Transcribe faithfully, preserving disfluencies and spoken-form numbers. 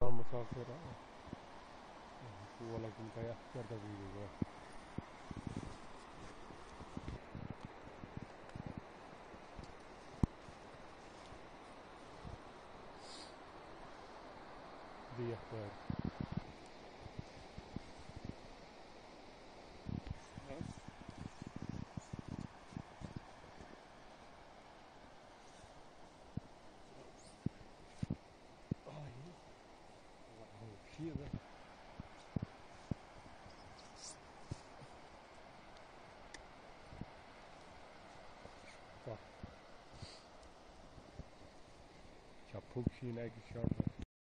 مسافر ولكن كيا كرتا بيجوا دي أخبار شيء ده صح شافوك شيء ناقي شرطة